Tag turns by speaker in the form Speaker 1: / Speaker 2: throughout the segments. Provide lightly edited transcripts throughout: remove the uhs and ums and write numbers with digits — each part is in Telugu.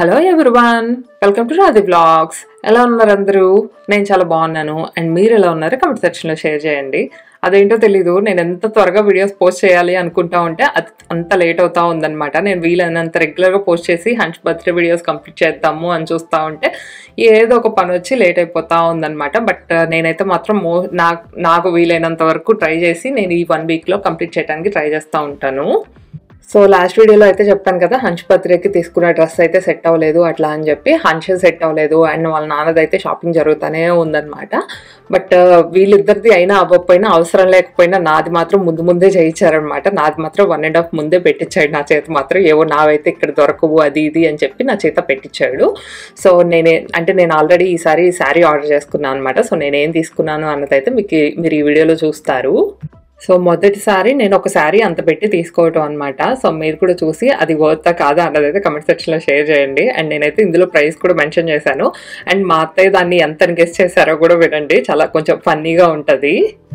Speaker 1: Hello everyone, welcome to Radhi vlogs. ఎలా ఉన్నారు అందరూ? నేను చాలా బాగున్నాను. అండ్ మీరు ఎలా ఉన్నారు? కమెంట్ సెక్షన్లో షేర్ చేయండి. అదేంటో తెలీదు, నేను ఎంత త్వరగా వీడియోస్ పోస్ట్ చేయాలి అనుకుంటా ఉంటే అది అంత లేట్ అవుతా ఉందన్నమాట. నేను వీలైనంత రెగ్యులర్గా పోస్ట్ చేసి హన్స్ బర్త్డే వీడియోస్ కంప్లీట్ చేద్దాము అని చూస్తూ ఉంటే ఏదో ఒక పని వచ్చి లేట్ అయిపోతూ ఉందన్నమాట. బట్ నేనైతే మాత్రం నాకు వీలైనంత వరకు ట్రై చేసి నేను ఈ 1 వీక్లో కంప్లీట్ చేయడానికి ట్రై చేస్తూ ఉంటాను. సో లాస్ట్ వీడియోలో అయితే చెప్పాను కదా, హన్స్ బర్త్డేకి తీసుకున్న డ్రెస్ అయితే సెట్ అవ్వలేదు అట్లా అని చెప్పి. హన్స్ సెట్ అవ్వలేదు అండ్ వాళ్ళ నాన్నదైతే షాపింగ్ జరుగుతూనే ఉందన్నమాట. బట్ వీళ్ళిద్దరిది అయినా అవ్వకపోయినా అవసరం లేకపోయినా నాది మాత్రం ముందే చేయించారనమాట. నాది మాత్రం 1.5 ముందే పెట్టించాడు నా చేత మాత్రం. ఏవో నావైతే ఇక్కడ దొరకవు అది ఇది అని చెప్పి నా చేత పెట్టించాడు. సో నేను ఆల్రెడీ ఈసారి శారీ ఆర్డర్ చేసుకున్నాను అనమాట. సో నేనేం తీసుకున్నాను అన్నదైతే మీరు ఈ వీడియోలో చూస్తారు. సో మొదటిసారి నేను ఒక శారీ అంత పెట్టి తీసుకోవటం అనమాట. సో మీరు కూడా చూసి అది వర్తా కాదా అన్నదైతే కమెంట్ సెక్షన్లో షేర్ చేయండి. అండ్ నేనైతే ఇందులో ప్రైస్ కూడా మెన్షన్ చేశాను. అండ్ మా అత్తయ్య దాన్ని ఎంత గెస్ చేశారో కూడా వినండి, చాలా కొంచెం ఫన్నీగా ఉంటుంది.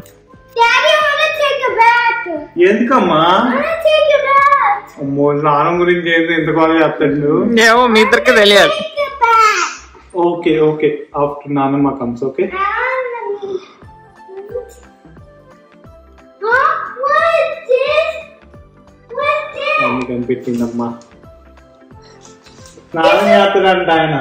Speaker 2: ఎందుకమ్మా స్నానం గురించి ఏంటి ఎంత కాల్ చేస్తాడు?
Speaker 1: ఏమో మీ ఇద్దరికి తెలియాలి.
Speaker 2: ఓకే ఓకే, ఆఫ్టర్ నానమ్మ కమ్స్. ఓకే కనిపించిందమ్మా, స్నానం చేస్తాడంట ఆయన.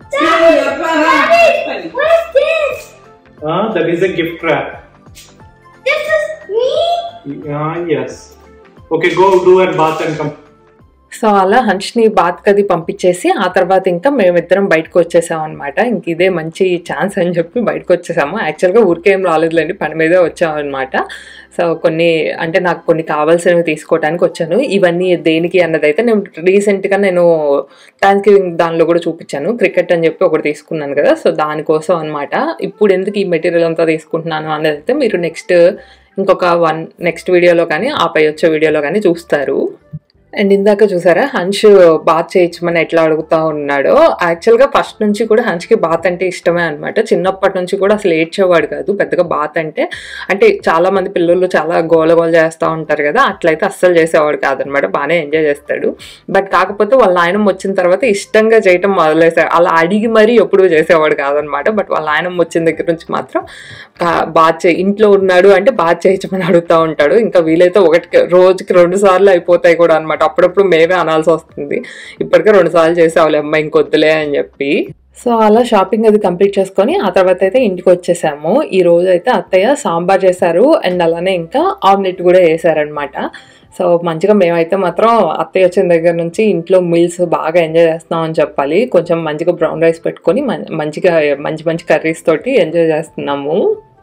Speaker 2: That is a gift wrap.
Speaker 3: This is me?
Speaker 2: Yes. Okay, go do a bath and come.
Speaker 1: So అలా హన్స్ని బాత్కి అది పంపించేసి ఆ తర్వాత ఇంకా మేమిద్దరం బయటకు వచ్చేసాం అనమాట. ఇంక ఇదే మంచి ఛాన్స్ అని చెప్పి బయటకు వచ్చేసాము. యాక్చువల్గా ఊరికేం రాలేదులేండి, పని మీదే వచ్చామన్నమాట. సో నాకు కొన్ని కావాల్సినవి తీసుకోవడానికి వచ్చాను. ఇవన్నీ దేనికి అన్నదైతే నేను రీసెంట్గా థ్యాంక్స్ గివింగ్ దానిలో కూడా చూపించాను. క్రికెట్ అని చెప్పి ఒకటి తీసుకున్నాను కదా, సో దానికోసం అనమాట. ఇప్పుడు ఎందుకు ఈ మెటీరియల్ అంతా తీసుకుంటున్నాను అన్నదైతే మీరు నెక్స్ట్ వీడియోలో కానీ ఆపై వచ్చే వీడియోలో కానీ చూస్తారు. అండ్ ఇందాక చూసారా హన్స్ బాత్ చేయించమని ఎట్లా అడుగుతా ఉన్నాడో. యాక్చువల్గా ఫస్ట్ నుంచి కూడా హన్స్కి బాత్ అంటే ఇష్టమే అనమాట. చిన్నప్పటి నుంచి కూడా అసలు ఏడ్చేవాడు కాదు పెద్దగా బాత్ అంటే చాలా మంది పిల్లలు చాలా గోల చేస్తూ ఉంటారు కదా, అట్లయితే అస్సలు చేసేవాడు కాదనమాట. బాగానే ఎంజాయ్ చేస్తాడు. బట్ కాకపోతే వాళ్ళ నాయనమ్మ వచ్చిన తర్వాత ఇష్టంగా చేయటం మొదలేసాడు. అలా అడిగి మరీ ఎప్పుడూ చేసేవాడు కాదనమాట. బట్ వాళ్ళ నాయనమ్మ వచ్చిన దగ్గర నుంచి మాత్రం ఇంట్లో ఉన్నాడు అంటే బాత్ చేయించమని అడుగుతూ ఉంటాడు. ఇంకా వీలైతే రోజుకి 2 సార్లు అయిపోతాయి కూడా అనమాట. అప్పుడప్పుడు మేమే అనాల్సి వస్తుంది, ఇప్పటికే 2 సార్లు చేసావులే అమ్మ ఇంకొద్దులే అని చెప్పి. సో అలా షాపింగ్ అది కంప్లీట్ చేసుకొని ఆ తర్వాత అయితే ఇంటికి వచ్చేసాము. ఈ రోజు అయితే అత్తయ్య సాంబార్ చేశారు అండ్ అలానే ఇంకా ఆమ్లెట్ కూడా వేసారనమాట. సో మంచిగా మేమైతే మాత్రం అత్తయ్య వచ్చిన దగ్గర నుంచి ఇంట్లో మీల్స్ బాగా ఎంజాయ్ చేస్తున్నాం అని చెప్పాలి. కొంచెం మంచిగా బ్రౌన్ రైస్ పెట్టుకొని మంచిగా మంచి కర్రీస్ తోటి ఎంజాయ్ చేస్తున్నాము.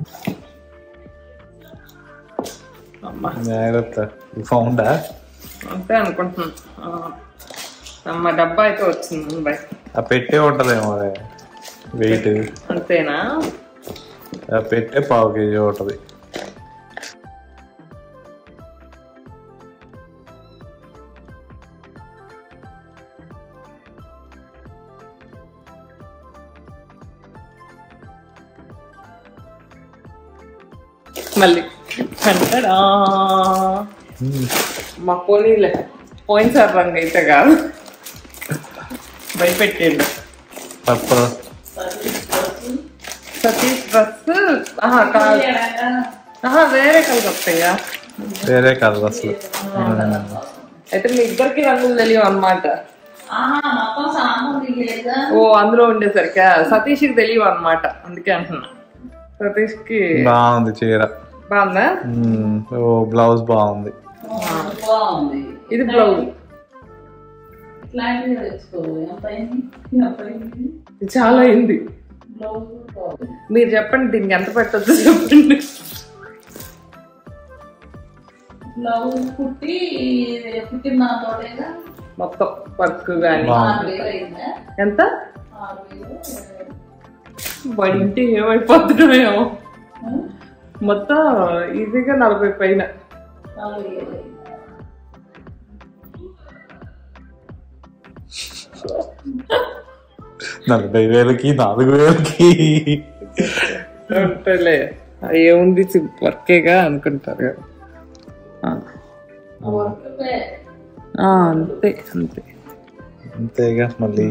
Speaker 1: అంతే అనుకుంటున్నాను. మా డబ్బా అయితే వచ్చింది బయట.
Speaker 2: పెట్టే ఉంటదేమో వెయిట్.
Speaker 1: అంతేనా?
Speaker 2: పెట్టే 1/2 kg ఉంటది.
Speaker 1: మళ్ళీ అంటాడా మా పోనీలే, పోయినసారి రంగు అయితే కాదు భయపెట్టేయండి. సతీష్ డ్రెస్ కాదు, వేరే కలర్ వస్తాయా?
Speaker 2: వేరే కలర్ అసలు.
Speaker 1: అయితే మీ ఇద్దరికి రంగులు తెలియవు అన్నమాట. ఓ అందులో ఉండేసరికి సతీష్కి తెలియవు అన్నమాట, అందుకే అంటున్నా. సతీష్ కి
Speaker 2: బాగుంది చీర.
Speaker 1: బాగుందా?
Speaker 2: బ్లౌజ్ బాగుంది.
Speaker 1: ఇది బ్లౌజ్ చాలా అయింది. మీరు చెప్పండి దీనికి ఎంత పెట్టద్దు చెప్పండి. మొత్తం వర్క్ కానీ ఎంత వంటి ఏమైపోతున్నాయో మొత్తం ఈజీగా 40 పైన.
Speaker 2: 40,000కి 4,000కి
Speaker 1: ఉంటలే. ఏముంది వర్కేగా అనుకుంటారు కదా. అంతే అంతే.
Speaker 4: అంతేగా మళ్ళీ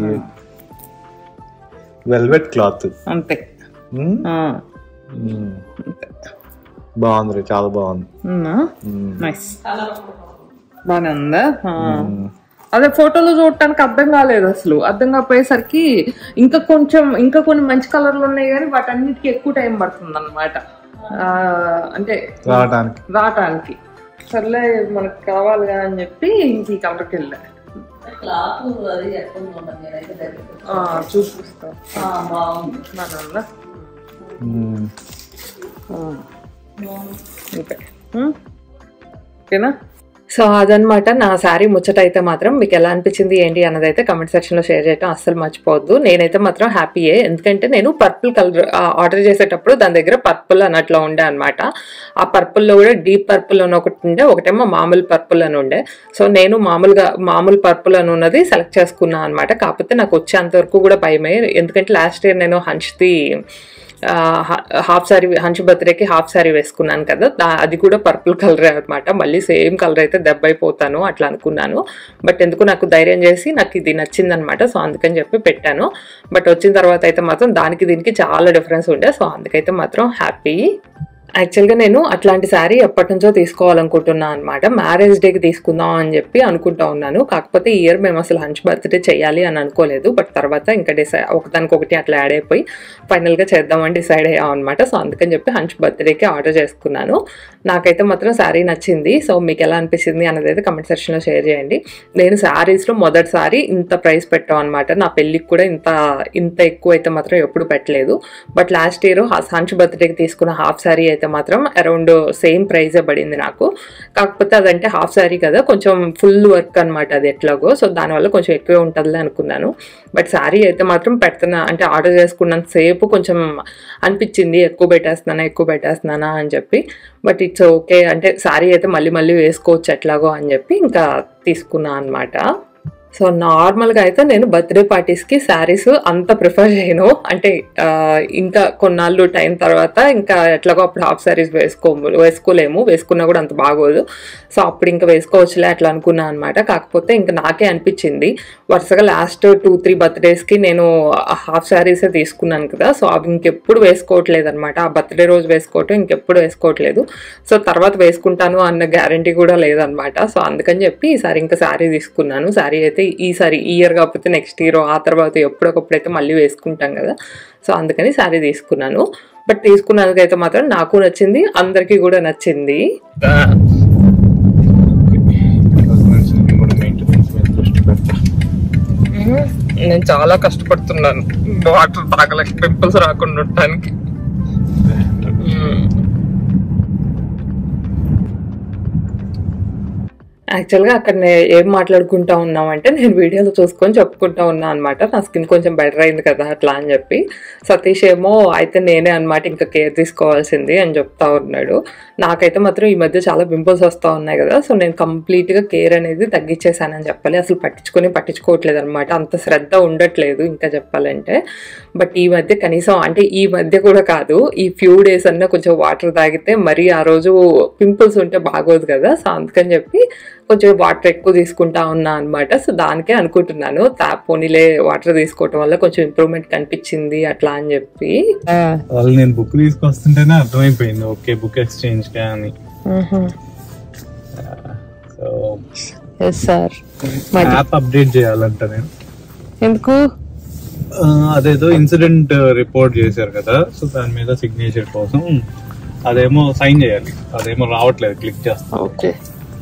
Speaker 4: వెల్వెట్ క్లాత్
Speaker 1: అంతే.
Speaker 4: బాగుంది, చాలా బాగుంది.
Speaker 1: నైస్, బాగానే ఉందా? అదే ఫోటోలో చూడటానికి అర్థం కాలేదు అసలు. అర్థం కాకపోయేసరికి ఇంకా కొన్ని మంచి కలర్లు ఉన్నాయి కానీ వాటన్నిటికీ ఎక్కువ టైం పడుతుంది అనమాట, అంటే రావటానికి. సర్లే మనకు కావాలిగా అని చెప్పి ఇంక ఈ కలర్కి వెళ్ళా. చూపిస్తా ఓకేనా? సో అదనమాట నా శారీ ముచ్చట. అయితే మాత్రం మీకు ఎలా అనిపించింది ఏంటి అన్నది అయితే కమెంట్ సెక్షన్లో షేర్ చేయడం అస్సలు మర్చిపోవద్దు. నేనైతే మాత్రం హ్యాపీయే, ఎందుకంటే నేను పర్పుల్ కలర్ ఆర్డర్ చేసేటప్పుడు దాని దగ్గర పర్పుల్ అన్నట్లు ఉండే అనమాట. ఆ పర్పుల్లో కూడా డీప్ పర్పుల్ అని ఒకటి ఉండే, ఒకటేమో మామూలు పర్పుల్ అని ఉండే. సో నేను మామూలు పర్పుల్ అని ఉన్నది సెలెక్ట్ చేసుకున్నాను అనమాట. కాకపోతే నాకు వచ్చేంతవరకు కూడా భయమే, ఎందుకంటే లాస్ట్ ఇయర్ నేను హంచ్ది హాఫ్ సారీ, హంచ్ బర్త్డేకి హాఫ్ సారీ వేసుకున్నాను కదా, అది కూడా పర్పుల్ కలరే అనమాట. మళ్ళీ సేమ్ కలర్ అయితే దెబ్బ అయిపోతాను అట్లా అనుకున్నాను. బట్ ఎందుకు నాకు ధైర్యం చేసి నాకు ఇది నచ్చిందనమాట. సో అందుకని చెప్పి పెట్టాను. బట్ వచ్చిన తర్వాత అయితే మాత్రం దానికి దీనికి చాలా డిఫరెన్స్ ఉండే. సో అందుకైతే మాత్రం హ్యాపీ. యాక్చువల్గా నేను అట్లాంటి శారీ ఎప్పటి నుంచో తీసుకోవాలనుకుంటున్నాను అనమాట. మ్యారేజ్ డేకి తీసుకుందాం అని చెప్పి అనుకుంటా ఉన్నాను. కాకపోతే ఈ ఇయర్ మేము అసలు హంచ్ బర్త్డే చేయాలి అని అనుకోలేదు. బట్ తర్వాత ఇంకా ఒకదానికొకటి అట్లా యాడ్ అయిపోయి ఫైనల్గా చేద్దామని డిసైడ్ అయ్యాం అనమాట. సో అందుకని చెప్పి హంచ్ బర్త్డేకి ఆర్డర్ చేసుకున్నాను. నాకైతే మాత్రం శారీ నచ్చింది. సో మీకు ఎలా అనిపించింది అన్నది అయితే కమెంట్ సెక్షన్లో షేర్ చేయండి. నేను శారీస్లో మొదటిసారి ఇంత ప్రైస్ పెట్టాం అనమాట. నా పెళ్ళికి కూడా ఇంత ఎక్కువ అయితే మాత్రం ఎప్పుడు పెట్టలేదు. బట్ లాస్ట్ ఇయర్ హంచ్ బర్త్డేకి తీసుకున్న హాఫ్ శారీ అయితే మాత్రం అరౌండ్ సేమ్ ప్రైజే పడింది నాకు. కాకపోతే అదంటే హాఫ్ శారీ కదా, కొంచెం ఫుల్ వర్క్ అనమాట అది ఎట్లాగో. సో దానివల్ల కొంచెం ఎక్కువే ఉంటుందిలే అనుకున్నాను. బట్ శారీ అయితే మాత్రం అంటే ఆర్డర్ చేసుకున్నంత సేపు కొంచెం అనిపించింది ఎక్కువ పెట్టేస్తున్నానా అని చెప్పి. బట్ ఇట్స్ ఓకే, అంటే శారీ అయితే మళ్ళీ వేసుకోవచ్చు ఎట్లాగో అని చెప్పి ఇంకా తీసుకున్నా అనమాట. సో నార్మల్గా అయితే నేను బర్త్డే పార్టీస్కి శారీస్ అంత ప్రిఫర్ చేయను. అంటే ఇంకా కొన్నాళ్ళు టైం తర్వాత ఇంకా ఎట్లాగో అప్పుడు హాఫ్ శారీస్ వేసుకోలేము, వేసుకున్నా కూడా అంత బాగోదు. సో అప్పుడు ఇంకా వేసుకోవచ్చులే అట్లా అనుకున్నాను అనమాట. కాకపోతే ఇంకా నాకే అనిపించింది వరుసగా లాస్ట్ 2-3 బర్త్డేస్కి నేను హాఫ్ శారీసే తీసుకున్నాను కదా. సో అవి ఇంకెప్పుడు వేసుకోవట్లేదు అనమాట. ఆ బర్త్డే రోజు వేసుకోవటం ఇంకెప్పుడు వేసుకోవట్లేదు. సో తర్వాత వేసుకుంటాను అన్న గ్యారంటీ కూడా లేదనమాట. సో అందుకని చెప్పి ఈసారి ఇంకా శారీ తీసుకున్నాను. శారీ అయితే ఈసారి ఈ ఇయర్ కాకపోతే నెక్స్ట్ ఇయర్, ఆ తర్వాత ఎప్పుడొకప్పుడైతే మళ్ళీ వేసుకుంటాం కదా. సో అందుకని శారీ తీసుకున్నాను. బట్ తీసుకున్నందుకైతే మాత్రం నాకు నచ్చింది, అందరికీ కూడా నచ్చింది. నేను చాలా కష్టపడుతున్నాను వాటర్ తాగలేక, పింపుల్స్ రాకుండా ఉండటానికి. యాక్చువల్గా అక్కడ ఏం మాట్లాడుకుంటా ఉన్నామంటే నేను వీడియోలో చూసుకొని చెప్పుకుంటా ఉన్నా అనమాట. నా స్కిన్ కొంచెం బెటర్ అయింది కదా అట్లా అని చెప్పి. సతీష్ ఏమో అయితే నేనే అనమాట ఇంకా కేర్ తీసుకోవాల్సింది అని చెప్తా ఉన్నాడు. నాకైతే మాత్రం ఈ మధ్య చాలా పింపుల్స్ వస్తూ ఉన్నాయి కదా. సో నేను కంప్లీట్గా కేర్ అనేది తగ్గించేసానని చెప్పాలి. అసలు పట్టించుకోవట్లేదు అనమాట, అంత శ్రద్ధ ఉండట్లేదు ఇంకా చెప్పాలంటే. బట్ ఈ మధ్య కనీసం, అంటే ఈ మధ్య కూడా కాదు, ఈ ఫ్యూ డేస్ అన్నా కొంచెం వాటర్ తాగితే మరి ఆ రోజు పింపుల్స్ ఉంటే బాగోదు కదా. సో అందుకని చెప్పి కొంచెం వాటర్ ఎక్కువ తీసుకుంటా ఉన్నా అనమాట. సో దానికే అనుకుంటున్నాను పోనీలే వాటర్ తీసుకోవటం వల్ల కొంచెం ఇంప్రూవ్మెంట్ కనిపించింది అట్లా అని చెప్పి.
Speaker 4: వాళ్ళు నేను బుక్ తీసుకొస్తుంటేనే అర్థమైపోయింది ఓకే బుక్ ఎక్స్చేంజ్ అని. సో
Speaker 1: సార్
Speaker 4: యాప్ అప్డేట్ చేయాలంట నేను.
Speaker 1: ఎందుకు?
Speaker 4: అదేదో ఇన్సిడెంట్ రిపోర్ట్ చేశారు కదా, సో దాని మీద సిగ్నేచర్ కోసం అదేమో సైన్ చేయాలి, అదేమో రావట్లేదు, క్లిక్ చేస్తాం.
Speaker 1: ఓకే.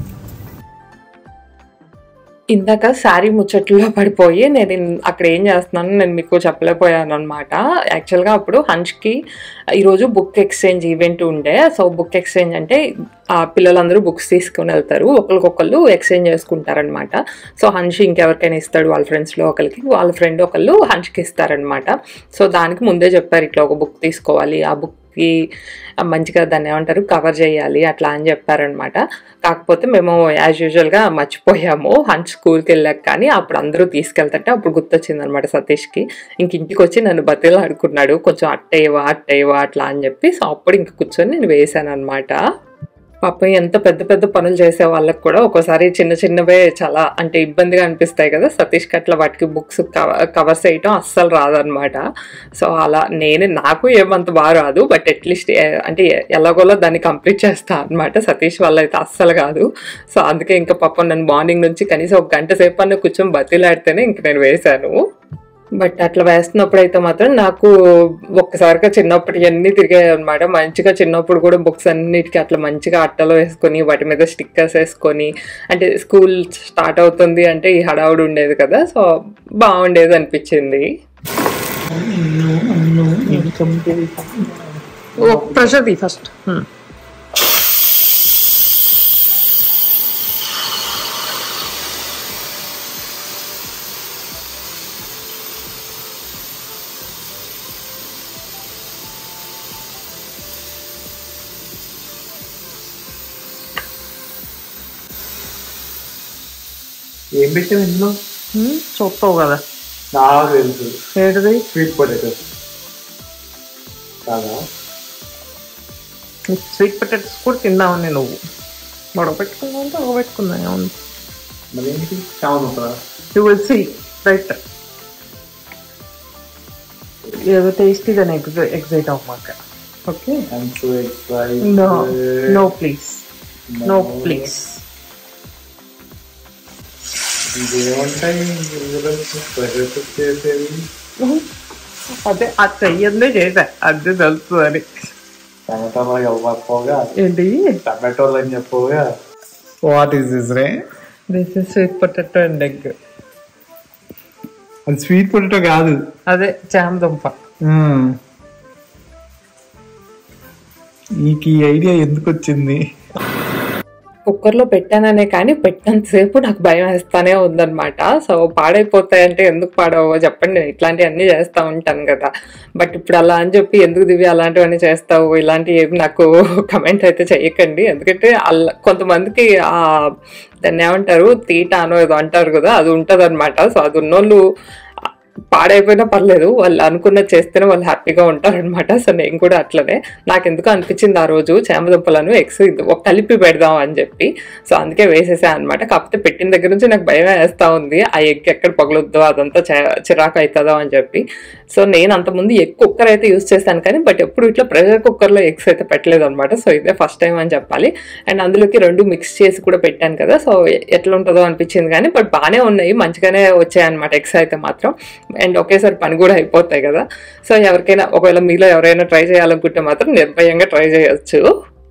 Speaker 1: ఇందాక శారీ ముచ్చట్లో పడిపోయి నేను అక్కడ ఏం చేస్తున్నాను నేను మీకు చెప్పలేకపోయాను అనమాట. యాక్చువల్గా అప్పుడు హంచ్కి ఈరోజు బుక్ ఎక్స్చేంజ్ ఈవెంట్ ఉండే. సో బుక్ ఎక్స్చేంజ్ అంటే పిల్లలందరూ బుక్స్ తీసుకుని వెళ్తారు, ఒకరికొకళ్ళు ఎక్స్చేంజ్ చేసుకుంటారనమాట. సో హంచ్ ఇంకెవరికైనా ఇస్తాడు వాళ్ళ ఫ్రెండ్స్లో ఒకరికి, వాళ్ళ ఫ్రెండ్ ఒకళ్ళు హంచ్కి ఇస్తారనమాట. సో దానికి ముందే చెప్పారు ఇట్లా ఒక బుక్ తీసుకోవాలి, ఆ బుక్కి మంచిగా దాన్ని ఏమంటారు కవర్ చేయాలి అట్లా అని చెప్పారనమాట. కాకపోతే మేము యాజ్ యూజువల్గా మర్చిపోయాము హంచ్ స్కూల్కి వెళ్ళాక. కానీ అప్పుడు అందరూ తీసుకెళ్తుంటే అప్పుడు గుర్తొచ్చింది అనమాట సతీష్కి. ఇంక ఇంటికి వచ్చి నన్ను బతిలా ఆడుకున్నాడు, కొంచెం అట్టేవా అట్లా అని చెప్పి. సో అప్పుడు ఇంక కూర్చొని నేను వేసాను అనమాట. పాపం ఎంత పెద్ద పెద్ద పనులు చేసే వాళ్ళకి కూడా ఒక్కోసారి చిన్న చిన్నవే చాలా అంటే ఇబ్బందిగా అనిపిస్తాయి కదా. సతీష్కి అట్లా వాటికి బుక్స్ కవర్స్ వేయటం అస్సలు రాదనమాట. సో అలా నాకు ఏమంత బాగా రాదు, బట్ అట్లీస్ట్ అంటే ఎలాగోలా దాన్ని కంప్లీట్ చేస్తా అనమాట. సతీష్ వల్ల అయితే అస్సలు కాదు. సో అందుకే ఇంకా పాపం నన్ను మార్నింగ్ నుంచి కనీసం 1 గంట సేపు అన్న కూర్చొని బతిలాడితేనే ఇంక నేను వేశాను. బట్ అట్లా వేస్తున్నప్పుడు అయితే మాత్రం నాకు ఒక్కసారిగా చిన్నప్పటి అన్నీ తిరిగాయి అనమాట. మంచిగా చిన్నప్పుడు కూడా బుక్స్ అన్నిటికీ అట్లా మంచిగా అట్టలో వేసుకొని వాటి మీద స్టిక్కర్స్ వేసుకొని, అంటే స్కూల్ స్టార్ట్ అవుతుంది అంటే ఈ హడావుడి ఉండేది కదా. సో బాగుండేది అనిపించింది. ప్రసాద్ ఫస్ట్
Speaker 2: ఏం పెట్టావు ఇందులో?
Speaker 1: చూస్తావు కదా.
Speaker 2: నాకు తెలుసు,
Speaker 1: ఏంటిది?
Speaker 2: స్వీట్ పొటాటో కాదా?
Speaker 1: స్వీట్ పొటాటోస్ కూడా తిందామని నువ్వు గొడవ పెట్టుకున్నావు అంటే గొడవ పెట్టుకున్నా. అవును,
Speaker 2: మరి ఏంటి చావు
Speaker 1: యూ విల్ సీ రైట్. ఏదో టేస్టీగానే ఎగ్జైట్ అవ్వమాక. Okay, no please, no please.
Speaker 2: ఇదేమంటాయి చేసేది?
Speaker 1: అదే ఆ చెయ్యందే చేసా, అదే తెలుసు అని.
Speaker 2: టమాటోలో ఇవ్వకపోగా
Speaker 1: ఏంటి
Speaker 2: టమాటోలు అని చెప్పగా. వాట్ ఈస్ దిస్ రే?
Speaker 1: This is sweet potato and egg.
Speaker 2: అది స్వీట్ పొటాటో కాదు,
Speaker 1: అదే జామ దుంప.
Speaker 2: నీకు ఈ ఐడియా ఎందుకు వచ్చింది?
Speaker 1: కుక్కర్లో పెట్టాననే కానీ పెట్టినంతసేపు నాకు భయం వేస్తానే ఉందన్నమాట. సో పాడైపోతాయంటే ఎందుకు పాడవో చెప్పండి, నేను ఇట్లాంటివన్నీ చేస్తూ ఉంటాను కదా. బట్ ఇప్పుడు అలా అని చెప్పి ఎందుకు దివ్య అలాంటివన్నీ చేస్తావు, ఇలాంటివి ఏమి నాకు కమెంట్ అయితే చెయ్యకండి. ఎందుకంటే కొంతమందికి దాన్ని ఏమంటారు, తీటానో ఏదో అంటారు కదా, అది ఉంటుంది అనమాట. సో అది ఉన్నోళ్ళు పాడైపోయినా పర్లేదు, వాళ్ళు అనుకున్నది చేస్తేనే వాళ్ళు హ్యాపీగా ఉంటారనమాట. సో నేను కూడా అట్లనే, నాకు ఎందుకు అనిపించింది ఆ రోజు చామదుంపలను ఎగ్స్ కలిపి పెడదాం అని చెప్పి. సో అందుకే వేసేసా అనమాట. కాకపోతే పెట్టిన దగ్గర నుంచి నాకు భయం వేస్తూ ఉంది, ఆ ఎగ్ ఎక్కడ పగులుద్దో, అదంతా చిరాకు అవుతుందో అని చెప్పి. సో నేను అంతకుముందు ఎగ్ కుక్కర్ అయితే యూజ్ చేశాను కానీ, బట్ ఎప్పుడు ఇట్లా ప్రెషర్ కుక్కర్లో ఎగ్స్ అయితే పెట్టలేదు అనమాట. సో ఇదే ఫస్ట్ టైం అని చెప్పాలి. అండ్ అందులోకి 2 మిక్స్ చేసి కూడా పెట్టాను కదా. సో ఎట్లా ఉంటుందో అనిపించింది కానీ, బట్ బాగానే ఉన్నాయి, మంచిగానే వచ్చాయన్నమాట ఎగ్స్ అయితే మాత్రం. అండ్ ఒకేసారి పని కూడా అయిపోతాయి కదా. సో ఎవరికైనా ఒకవేళ మీలో ఎవరైనా ట్రై చేయాలనుకుంటే మాత్రం నిర్భయంగా ట్రై చేయొచ్చు.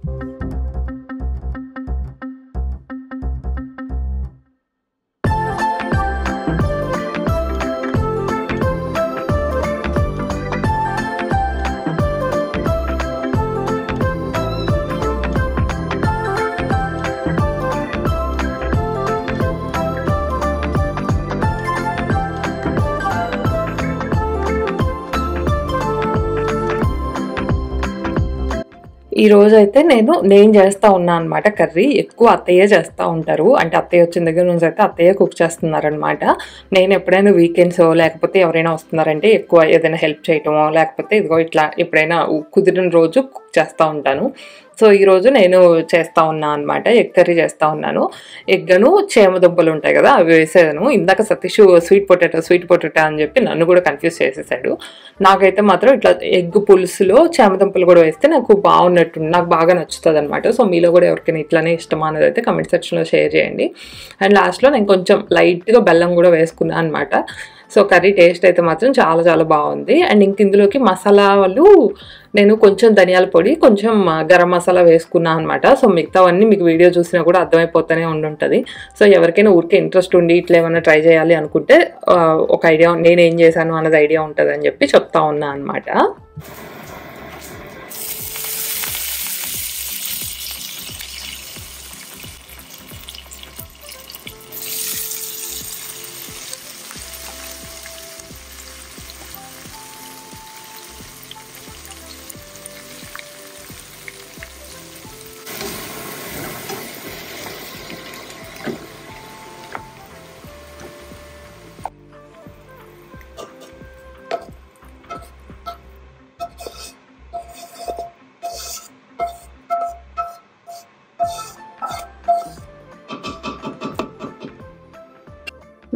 Speaker 1: ఈ రోజు అయితే నేను చేస్తూ ఉన్నాను అనమాట కర్రీ. ఎక్కువ అత్తయ్య చేస్తూ ఉంటారు, అంటే అత్తయ్య వచ్చిన దగ్గర నుంచి అయితే అత్తయ్య కుక్ చేస్తున్నారనమాట. నేను ఎప్పుడైనా వీకెండ్స్ లేకపోతే ఎవరైనా వస్తున్నారంటే ఎక్కువ ఏదైనా హెల్ప్ చేయటమో, లేకపోతే ఇదిగో ఇట్లా ఎప్పుడైనా కుదిరిన రోజు కుక్ చేస్తూ ఉంటాను. సో ఈరోజు నేను చేస్తూ ఉన్నాను అనమాట, ఎగ్ కర్రీ చేస్తూ ఉన్నాను. ఎగ్గను చేమదుంపలు ఉంటాయి కదా, అవి వేసేదాను. ఇందాక సతీష్ స్వీట్ పొటాటో అని చెప్పి నన్ను కూడా కన్ఫ్యూజ్ చేసేసాడు. నాకైతే మాత్రం ఇట్లా ఎగ్ పులుసులో చేమదుంపలు కూడా వేస్తే నాకు నాకు బాగా నచ్చుతుంది అనమాట. సో మీలో కూడా ఎవరికైనా ఇట్లానే ఇష్టమా అనేది అయితే కమెంట్ సెక్షన్లో షేర్ చేయండి. అండ్ లాస్ట్లో నేను కొంచెం లైట్గా బెల్లం కూడా వేసుకున్నాను అనమాట. సో కర్రీ టేస్ట్ అయితే మాత్రం చాలా చాలా బాగుంది. అండ్ ఇంక ఇందులోకి మసాలాలు నేను కొంచెం ధనియాల పొడి, కొంచెం గరం మసాలా వేసుకున్నాను అనమాట. సో మిగతావన్నీ మీకు వీడియో చూసినా కూడా అర్థమైపోతూనే ఉండుంటుంది. సో ఎవరికైనా ఊరికే ఇంట్రెస్ట్ ఉండి ఇట్లా ఏమైనా ట్రై చేయాలి అనుకుంటే ఒక ఐడియా, నేనేం చేశాను అన్నది ఐడియా ఉంటుంది అని చెప్పి చెప్తా ఉన్నా అనమాట.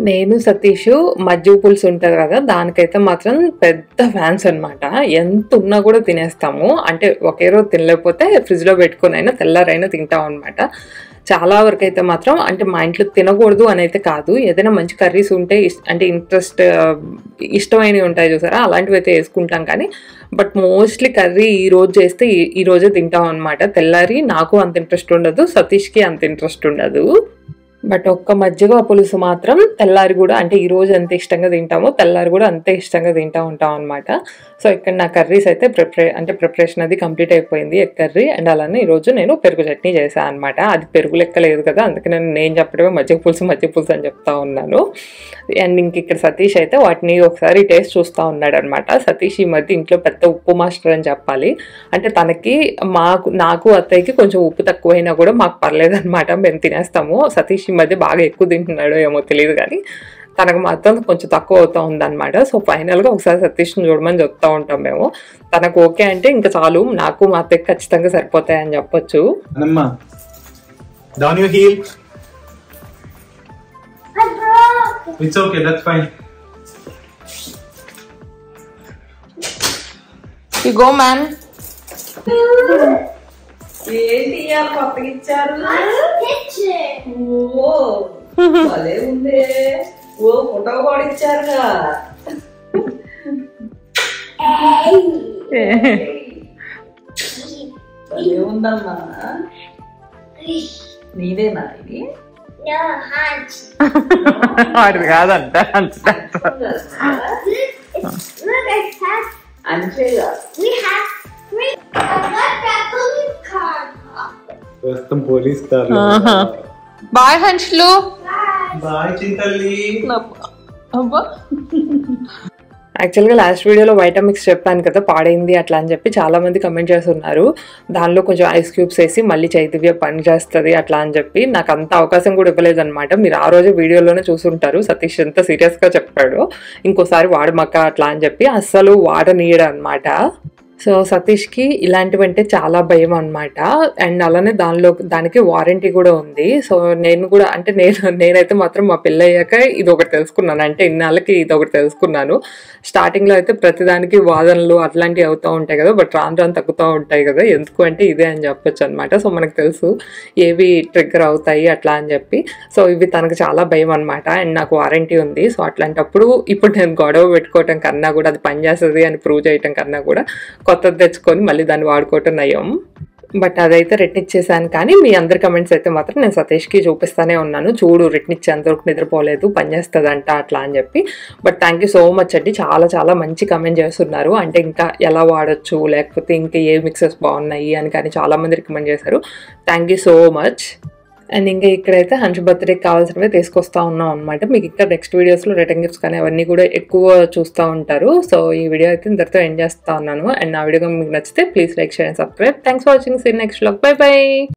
Speaker 1: నేను సతీష్ మజ్జిగ పులుసు ఉంటుంది కదా, దానికైతే మాత్రం పెద్ద ఫ్యాన్స్ అనమాట. ఎంత ఉన్నా కూడా తినేస్తాము. అంటే ఒకే రోజు తినలేకపోతే ఫ్రిడ్జ్లో పెట్టుకుని అయినా తెల్లారైనా తింటాం అనమాట. చాలా వరకు అయితే మాత్రం అంటే మా ఇంట్లో తినకూడదు అని అయితే కాదు, ఏదైనా మంచి కర్రీస్ ఉంటే అంటే ఇష్టమైనవి ఉంటాయి చూసారా, అలాంటివి అయితే వేసుకుంటాం. కానీ బట్ మోస్ట్లీ కర్రీ ఈ రోజు చేస్తే ఈ రోజే తింటాం అనమాట. తెల్లారి నాకు అంత ఇంట్రెస్ట్ ఉండదు, సతీష్కి అంత ఇంట్రెస్ట్ ఉండదు. బట్ ఒక్క మజ్జిగ పులుసు మాత్రం తెల్లారి కూడా అంటే ఈ రోజు ఎంత ఇష్టంగా తింటామో తెల్లారి కూడా అంతే ఇష్టంగా తింటూ ఉంటాం అనమాట. సో ఇక్కడ నా కర్రీస్ అయితే ప్రిపరేషన్ అది కంప్లీట్ అయిపోయింది, ఎగ్ కర్రీ. అండ్ అలానే ఈరోజు నేను పెరుగు చట్నీ చేశాను అనమాట. అది పెరుగు లెక్క లేదు కదా, అందుకని నేను చెప్పడమే మజ్జిగ పులుసు అని చెప్తా ఉన్నాను. అండ్ ఇంక ఇక్కడ సతీష్ అయితే వాటిని ఒకసారి టేస్ట్ చూస్తూ ఉన్నాడు అనమాట. సతీష్ ఈ మధ్య ఇంట్లో పెద్ద ఉప్పు మాస్టర్ అని చెప్పాలి. అంటే తనకి నాకు అత్తయ్యకి కొంచెం ఉప్పు తక్కువైనా కూడా మాకు పర్లేదు అనమాట, మేము తినేస్తాము. సతీష్ ఈ మధ్య బాగా ఎక్కువ తింటున్నాడు ఏమో తెలియదు, కానీ తనకు మాత్రం కొంచెం తక్కువ అవుతూ ఉందన్నమాట. సో ఫైనల్గా ఒకసారి సతీష్ని చూడమని చెప్తా ఉంటాం మేము. తనకు ఓకే అంటే ఇంకా చాలు, నాకు మా అత్తయ్యకి ఖచ్చితంగా సరిపోతాయని చెప్పొచ్చు.
Speaker 2: It's okay, that's fine.
Speaker 1: You go, man.
Speaker 5: ఏంటి కొత్తగా ఇచ్చారు? ఓ భలే ఉందే. ఓ ఫోటో కూడా ఇచ్చారుగా. భలే ఉందమ్మా. నీదేనా ఇది?
Speaker 3: No, Hans.
Speaker 1: వాడిది కాదంట.
Speaker 3: Look, I have.
Speaker 5: అంతేగా.
Speaker 3: We have three. I got that police car.
Speaker 4: ప్రస్తుతం పోలీస్ కార్.
Speaker 1: బాయ్ హన్ష్లు.
Speaker 2: Bye, Chintalli.
Speaker 1: అబ్బా, యాక్చువల్గా లాస్ట్ వీడియోలో వైటమిక్స్ చెప్పాను కదా పాడైంది అట్లా అని చెప్పి చాలా మంది కమెంట్ చేస్తున్నారు. దానిలో కొంచెం ఐస్ క్యూబ్స్ వేసి మళ్ళీ చైతన్య పని చేస్తుంది అట్లా అని చెప్పి నాకు అంత అవకాశం కూడా ఇవ్వలేదన్నమాట. మీరు ఆ రోజు వీడియోలోనే చూసుంటారు సతీష్ ఎంత సీరియస్గా చెప్పాడు, ఇంకోసారి వాడమక్క అట్లా అని చెప్పి అస్సలు వాడనీయడు అనమాట. సో సతీష్కి ఇలాంటివంటే చాలా భయం అనమాట. అండ్ అలానే దానికి వారంటీ కూడా ఉంది. సో నేను కూడా అంటే నేనైతే మాత్రం మా పెళ్ళయ్యాక ఇది ఒకటి తెలుసుకున్నాను, అంటే ఇన్నాళ్ళకి ఇది ఒకటి తెలుసుకున్నాను. స్టార్టింగ్లో అయితే ప్రతిదానికి వాదనలు అట్లాంటివి అవుతూ ఉంటాయి కదా, బట్ రాను తగ్గుతూ ఉంటాయి కదా, ఎందుకు అంటే ఇదే అని చెప్పొచ్చు అనమాట. సో మనకు తెలుసు ఏవి ట్రిగ్గర్ అవుతాయి అట్లా అని చెప్పి. సో ఇవి తనకు చాలా భయం అనమాట. అండ్ నాకు వారంటీ ఉంది. సో అట్లాంటప్పుడు ఇప్పుడు నేను గొడవ పెట్టుకోవటం కన్నా కూడా అది పనిచేస్తుంది అని ప్రూవ్ చేయటం కన్నా కూడా కొత్తది తెచ్చుకొని మళ్ళీ దాన్ని వాడుకోవటం నయం. బట్ అదైతే రిటర్న్ ఇచ్చేసాను. కానీ మీ అందరి కమెంట్స్ అయితే మాత్రం నేను సతీష్కి చూపిస్తానే ఉన్నాను, చూడు రిటర్న్ ఇచ్చేంతవరకు నిద్రపోలేదు పనిచేస్తుందంట అట్లా అని చెప్పి. But thank you so much అండి, చాలా చాలా మంచి కమెంట్ చేస్తున్నారు. అంటే ఇంకా ఎలా వాడచ్చు లేకపోతే ఇంకా ఏ మిక్సెస్ బాగున్నాయి అని కానీ చాలామంది రికమెండ్ చేశారు. Thank you so much. And ఇంకా ఇక్కడైతే హన్స్ బర్త్డేకి కావాల్సినవి తీసుకొస్తా ఉన్నాం అనమాట. మీకు ఇక్కడ నెక్స్ట్ వీడియోస్లో రిటర్న్ గిఫ్ట్స్ కానీ అవన్నీ కూడా ఎక్కువ చూస్తూ ఉంటారు. సో ఈ వీడియో అయితే ఇంతటితో ఎండ్ చేస్తా ఉన్నాను. అండ్ నా వీడియో మీకు నచ్చితే please like, share and subscribe. Thanks for watching. See next vlog. Bye by.